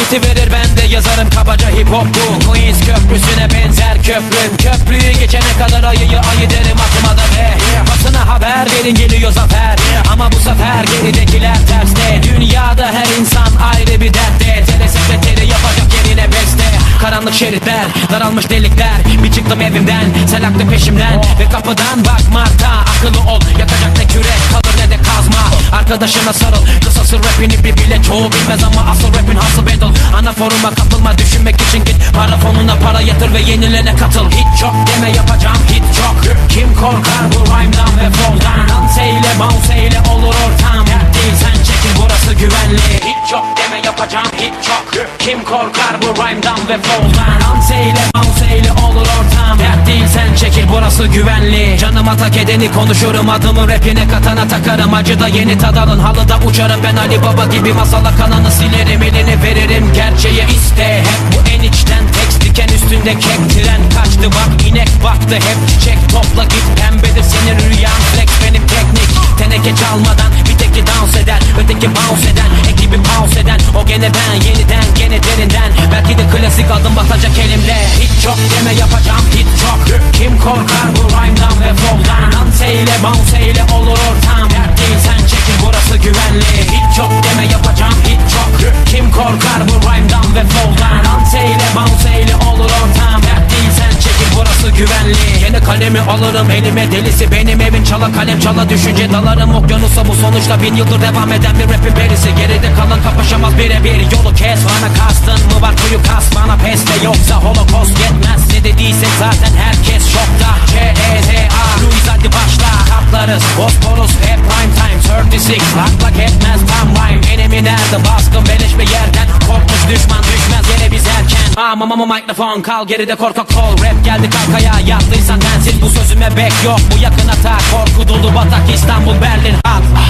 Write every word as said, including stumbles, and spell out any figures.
Nefesi verir, ben de yazarım kabaca hip hop bu. Queens köprüsüne benzer köprüm. Köprüyü geçene kadar ayıyı ayı derim aklıma da be. Basına haber verin, geliyor zafer. Ama bu sefer geridekiler terste. Dünyada her insan ayrı bir dertte. Tele sekreteri yapacak yerine beste. Karanlık şeritler, daralmış delikler. Bir çıktım evimden, sel aktı peşimden. Ve kapıdan bakmakta akıllı ol. Yakacak ne kürek kalır ne de kazma. Arkadaşına sarıl, kısası rapini bir bile çoğu bilmez ama asıl rapin hustle battle. Ana foruma kapılma, düşünmek için git. Para fonuna para yatır ve yenilene katıl. Hit çok deme, yapacağım hit çok. Kim korkar bu rhyme'dan ve flow'dan? Dans eyle, bounce eyle, olur ortam. Dert değil, sen çekil, burası güvenli. Hit çok deme, yapacağım hit çok. Kim korkar bu rhyme'dan ve flow'dan? Dans eyle, bounce eyle, olur ortam. Dert değil, sen çekil, burası güvenli. Canıma tak edeni konuşurum, adımı rapine katana takarım. Acıda yeni tadalın, halıda uçarım. Ben Ali Baba gibi masala kananı silerim. Elini veririm, gerçeğe iste. Hep bu en içten tekst, diken üstünde kek. Tren kaçtı bak, inek baktı hep. Çiçek topla git, pembedir senin rüyan. Flex benim teknik, teneke çalmadan. Bir teki dans eder, öteki bounce eden. Ekibi pause eden, o gene ben. Yeniden gene derinden, belki de klasik adım batacak elimde. Hit çok deme, yapacağım hit çok. Kim korkar bu rhyme'dan ve flow'dan? Dans eyle, bounce eyle, olur ortam. Dert değil, sen çekil, burası güvenli. Hit çok deme, yapacağım hit çok. Kim korkar bu rhyme'dan ve flow'dan? Dans eyle, bounce eyle, olur ortam. Dert değil, sen çekil, burası güvenli. Yeni kalemi alırım elime, delisi benim evin. Çala kalem çala düşünce dalarım okyanusa. Bu sonuçta bin yıldır devam eden bir rapin perisi. Geride kalan kapışamaz birebir, yolu kes. Bana kastın mı var, kuyu kas bana peste. Yoksa holocaust yetmez, ne dediysek zaten herkes şokta. C E Z A Louis hadi başla. Kaplarız Bosporus ve prime time otuz altı. Lak lak etmez tam rhyme. Enemy nerede, baskın beleş bir yerden. Korkmuş düşman düşmez yere biz erken. Ama ama mikrofon kal geride, korkak kol. Rap geldi kalkaya, yattıysan densiz bu sözüme bek yok. Bu yakın atak, korku dolu batak, İstanbul Berlin hat.